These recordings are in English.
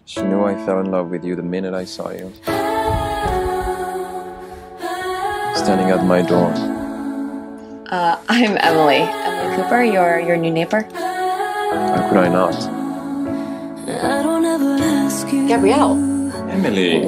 She knew I fell in love with you the minute I saw you. Standing at my door. I'm Emily. Emily Cooper, your new neighbor. How could I not? Gabrielle. Emily!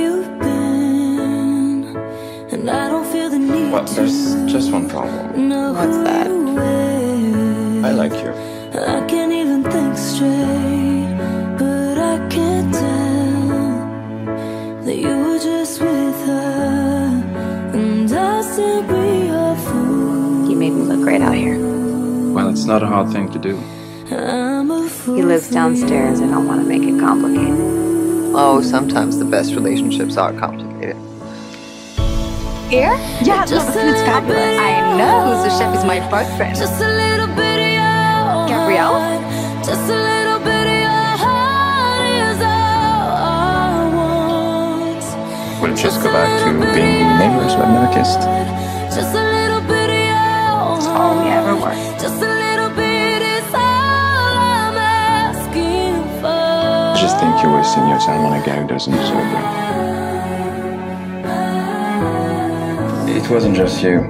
What? There's just one problem. What's that? I like you. I can't even think straight, but I can't tell that you were just with her, and I still be a fool. You made me look great out here. Well, it's not a hard thing to do. I'm a fool. He lives downstairs. I don't want to make it complicated. Oh, sometimes the best relationships are complicated. Here? Yeah, Just the food's a little fabulous. bit I know. The chef is my boyfriend. Just a little bit of your Gabrielle? heart. Just a little bit of your heart is all I want. We'll just go back to being neighbors who have never kissed. Just a little bit of your That's all we ever were. Just a little bit is all I'm asking for. I just think you're wasting your time on a guy who doesn't deserve you. It wasn't just you.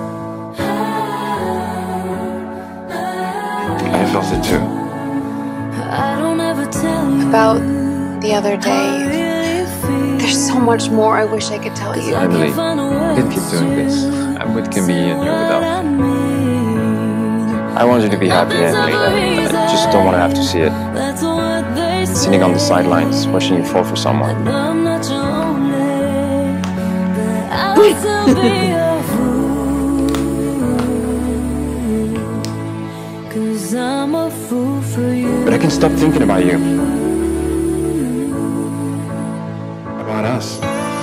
I felt it too. I don't ever tell you About the other how I day, really feel. there's so much more I wish I could tell you. I Emily, can't find the we can keep words doing this. I'm with Kimby and you're without. I mean. I want you to be happy, Emily. And I just don't want to have to see it. That's what they say. Sitting on the sidelines, watching you fall for someone. I'm not your only, but I'll still be a fool. 'Cause I'm a fool for you. But I can stop thinking about you. About us.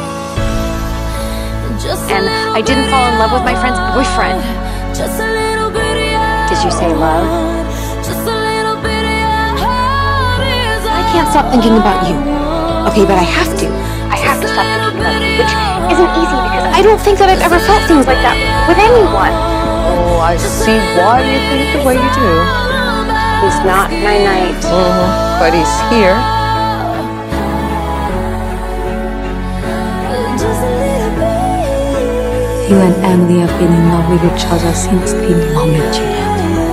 Just a And little I didn't bit fall in love with of my friend's your boyfriend. heart. Just a little bit of your Did you say love? heart. Just a little bit of your heart is I can't stop thinking about you. Okay, but I have to. I have to Just a stop little thinking about bit you, of which your isn't easy because I don't think that I've ever felt things like that with anyone. Oh, I see why you think the way you do. It's not my night. But he's here. Just a little bit. You and Emily have been in love with each other since the moment you met.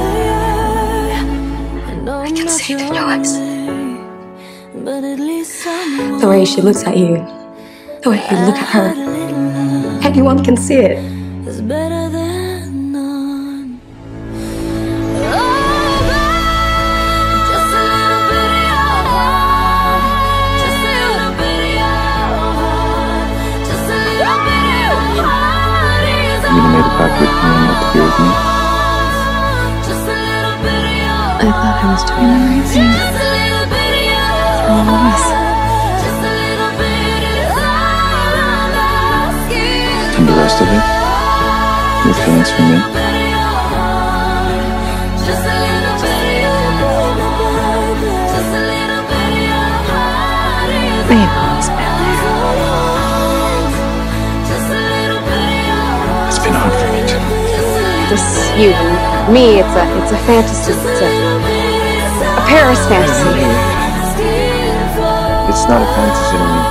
I can see it in your eyes. But at least I'm The way she looks at you, the way you look at her, anyone can see it. is better than none. Oh, just a little bit of your heart. Just a little bit of your heart. Just a little bit of your heart is You made a pact with me and not to be with me. just a little bit of your I thought I was doing the right thing Just a little bit of your for all of us. Just a little bit is all I'm asking. And the rest of it? Your feelings for me? Just a little bit of your Just a little bit of your heart is They've always been there. Just a little bit of your It's been hard for me too. Just you and me, it's a fantasy. It's a Paris fantasy. It's not a fantasy to me.